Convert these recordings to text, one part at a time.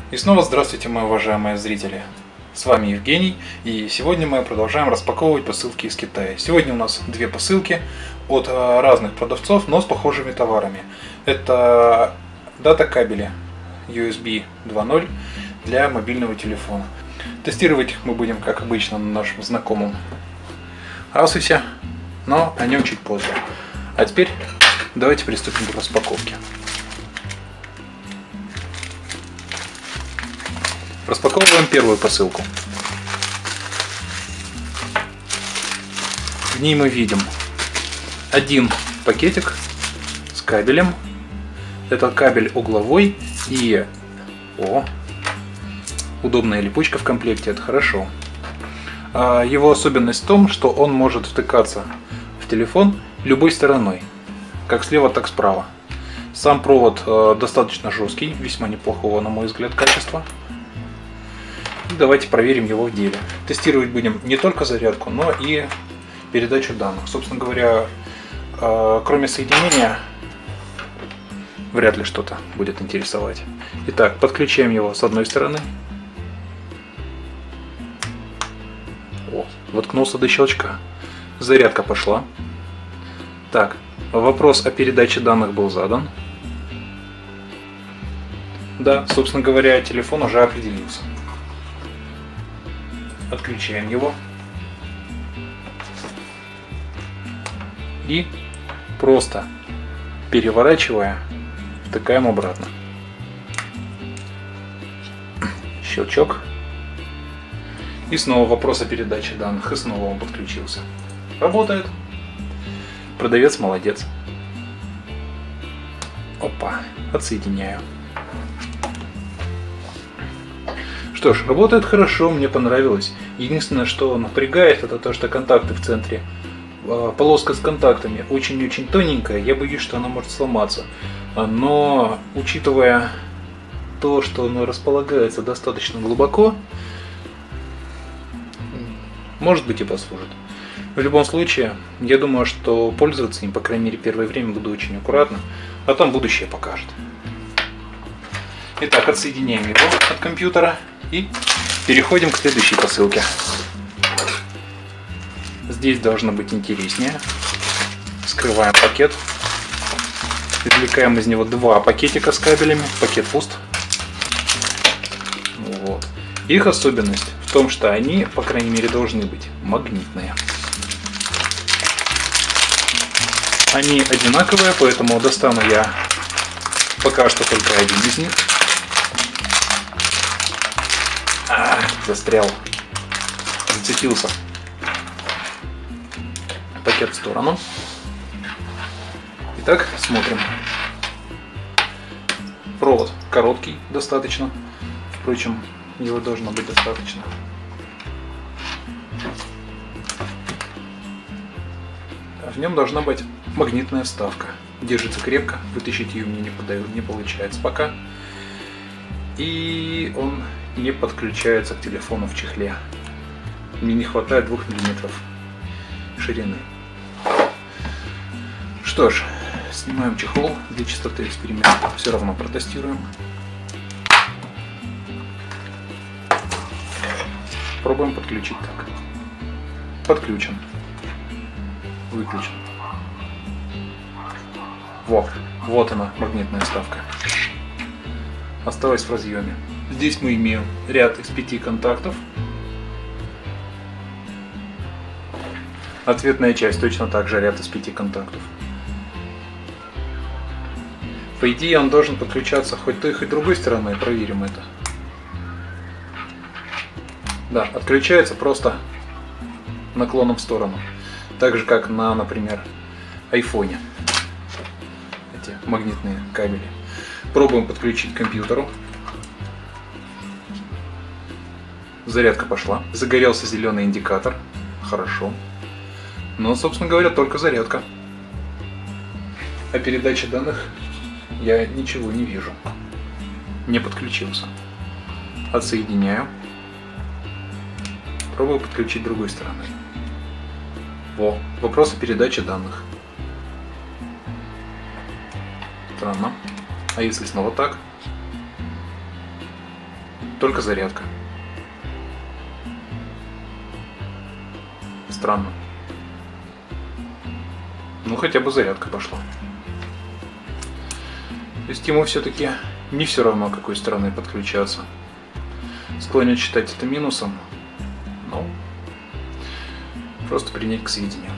И снова здравствуйте, мои уважаемые зрители. С вами Евгений, и сегодня мы продолжаем распаковывать посылки из Китая. Сегодня у нас две посылки от разных продавцов, но с похожими товарами. Это дата-кабели USB 2.0 для мобильного телефона. Тестировать их мы будем, как обычно, на нашем знакомом Asus, но о нем чуть позже. А теперь давайте приступим к распаковке. Распаковываем первую посылку. В ней мы видим один пакетик с кабелем. Это кабель угловой и удобная липучка в комплекте, это хорошо. Его особенность в том, что он может втыкаться в телефон любой стороной, как слева, так справа. Сам провод достаточно жесткий, весьма неплохого, на мой взгляд, качества. Давайте проверим его в деле. Тестировать будем не только зарядку, но и передачу данных. Собственно говоря, кроме соединения, вряд ли что-то будет интересовать. Итак, подключаем его с одной стороны. Воткнулся до щелчка. Зарядка пошла. Так, вопрос о передаче данных был задан. Да, собственно говоря, телефон уже определился. Отключаем его и просто переворачивая втыкаем обратно. Щелчок. И снова вопрос о передаче данных, и снова он подключился. Работает. Продавец молодец. Опа, отсоединяю. Что ж, работает хорошо, мне понравилось. Единственное, что напрягает, это то, что контакты в центре. Полоска с контактами очень-очень тоненькая, я боюсь, что она может сломаться. Но, учитывая то, что она располагается достаточно глубоко, может быть и послужит. В любом случае, я думаю, что пользоваться им, по крайней мере, первое время буду очень аккуратно, а там будущее покажет. Итак, отсоединяем его от компьютера и переходим к следующей посылке. Здесь должно быть интереснее. Вскрываем пакет. Извлекаем из него два пакетика с кабелями. Пакет пуст. Вот. Их особенность в том, что они, по крайней мере, должны быть магнитные. Они одинаковые, поэтому достану я пока что только один из них. Застрял. Зацепился. Пакет в сторону. Итак, смотрим. Провод короткий достаточно. Впрочем, его должно быть достаточно. В нем должна быть магнитная вставка. Держится крепко. Вытащить ее мне не получается пока. И он не подключается к телефону в чехле. Мне не хватает 2 мм ширины. Что ж, снимаем чехол для чистоты эксперимента. Все равно протестируем. Пробуем подключить так. Подключен. Выключен. Вот она, магнитная вставка. Осталось в разъеме. Здесь мы имеем ряд из 5 контактов. Ответная часть точно так же ряд из 5 контактов. По идее он должен подключаться хоть той, хоть другой стороной. Проверим это. Да, отключается просто наклоном в сторону. Так же как на, например, айфоне. Эти магнитные кабели. Пробуем подключить к компьютеру. Зарядка пошла. Загорелся зеленый индикатор. Хорошо. Но, собственно говоря, только зарядка. О передаче данных я ничего не вижу. Не подключился. Отсоединяю. Пробую подключить другой стороной. Вопрос о передаче данных. Странно. А если снова так? только зарядка. Странно. Ну, хотя бы зарядка пошла. То есть ему все-таки не все равно, какой стороны подключаться. Склонен считать это минусом, но просто принять к сведению.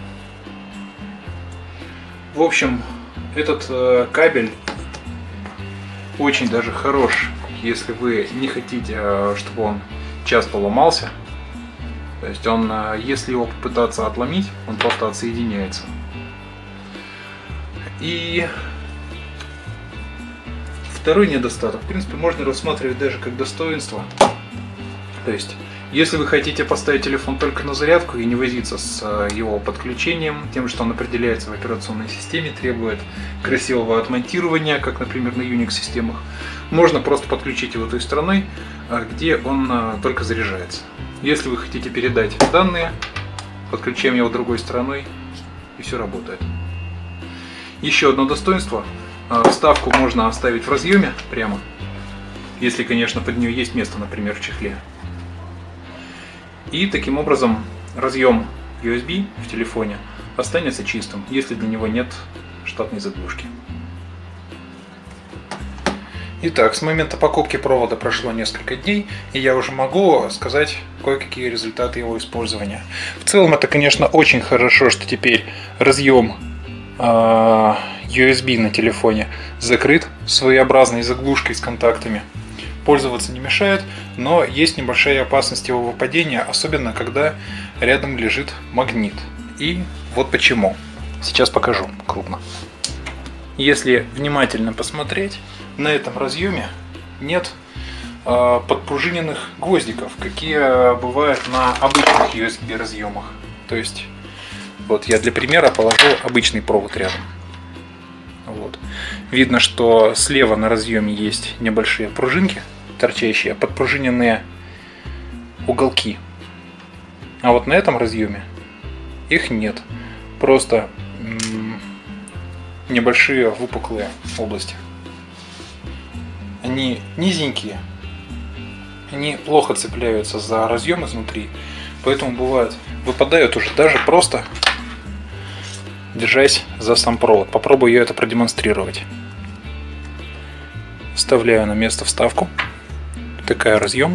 В общем, этот кабель очень даже хорош, если вы не хотите, чтобы он часто ломался. То есть он, если его попытаться отломить, он просто отсоединяется. И второй недостаток, в принципе, можно рассматривать даже как достоинство. То есть, если вы хотите поставить телефон только на зарядку и не возиться с его подключением, тем, что он определяется в операционной системе, требует красивого отмонтирования, как, например, на Unix-системах, можно просто подключить его той стороной, где он только заряжается. Если вы хотите передать данные, подключаем его другой стороной, и все работает. Еще одно достоинство. Вставку можно оставить в разъеме прямо, если, конечно, под нее есть место, например, в чехле. И таким образом разъем USB в телефоне останется чистым, если для него нет штатной заглушки. Итак, с момента покупки провода прошло несколько дней, и я уже могу сказать кое-какие результаты его использования. В целом это, конечно, очень хорошо, что теперь разъем USB на телефоне закрыт своеобразной заглушкой с контактами. Пользоваться не мешает, но есть небольшая опасность его выпадения, особенно когда рядом лежит магнит. И вот почему. Сейчас покажу крупно. Если внимательно посмотреть, на этом разъеме нет подпружиненных гвоздиков, какие бывают на обычных USB разъемах. То есть, вот я для примера положил обычный провод рядом. Вот. Видно, что слева на разъеме есть небольшие пружинки, торчащие, подпружиненные уголки. А вот на этом разъеме их нет. Просто небольшие выпуклые области. Они низенькие, они плохо цепляются за разъем изнутри, поэтому бывает выпадают уже даже просто держась за сам провод. Попробую я это продемонстрировать. Вставляю на место вставку, втыкаю разъем,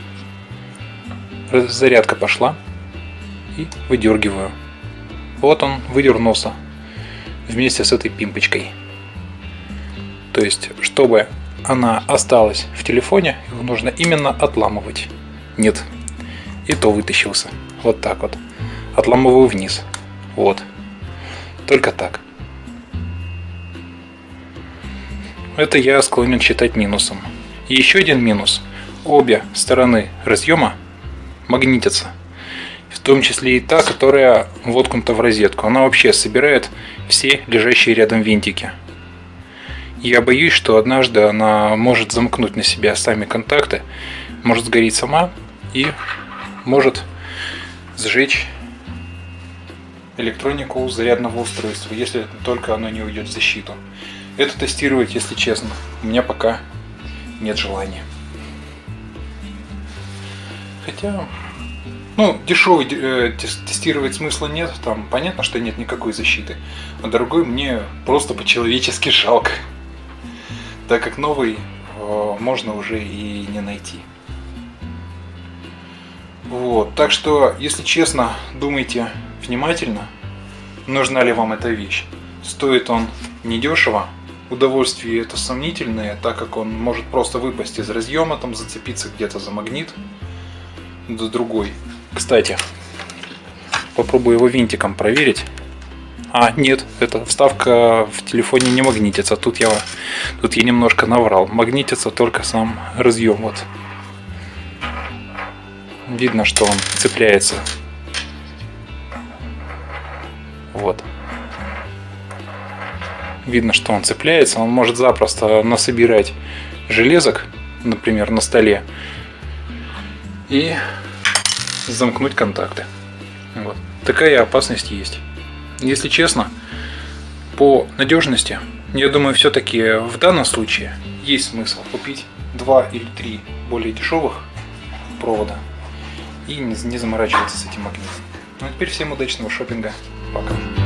зарядка пошла и выдергиваю. Вот он выдернулся вместе с этой пимпочкой. То есть, чтобы она осталась в телефоне, его нужно именно отламывать. Нет, и то вытащился. Вот так вот. Отламываю вниз. Вот. Только так. Это я склонен считать минусом. И еще один минус. Обе стороны разъема магнитятся. В том числе и та, которая воткнута в розетку. Она вообще собирает все лежащие рядом винтики. Я боюсь, что однажды она может замкнуть на себя сами контакты, может сгореть сама и может сжечь электронику зарядного устройства, если только оно не уйдет в защиту. Это тестировать, если честно, у меня пока нет желания. Хотя, дешевый тестировать смысла нет, там понятно, что нет никакой защиты, а дорогой мне просто по-человечески жалко, так как новый можно уже и не найти. Вот, так что, если честно, думайте внимательно, нужна ли вам эта вещь. Стоит он недешево, удовольствие это сомнительное, так как он может просто выпасть из разъема, там зацепиться где-то за магнит, да другой. Кстати, попробую его винтиком проверить. А, нет, эта вставка в телефоне не магнитится. Тут я немножко наврал. Магнитится только сам разъем. Вот. Видно, что он цепляется. Вот. Видно, что он цепляется. Он может запросто насобирать железок, например, на столе, и замкнуть контакты. Вот. Такая опасность есть. Если честно, по надежности, я думаю, все-таки в данном случае есть смысл купить 2 или 3 более дешевых провода и не заморачиваться с этим магнитом. Ну а теперь всем удачного шопинга. Пока.